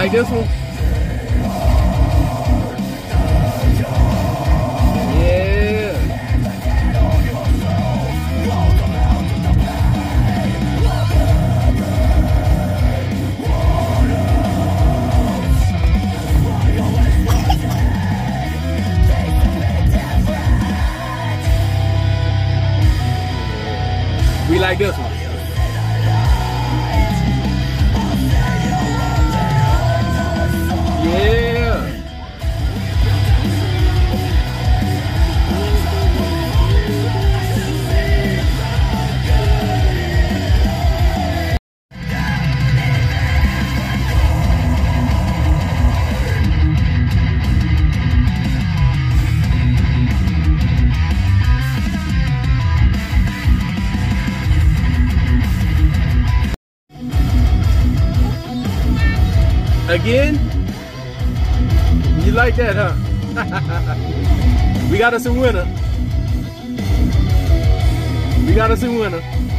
like this one? Yeah. We like this one. Yeah. Again? You like that, huh? We got us a winner. We got us a winner.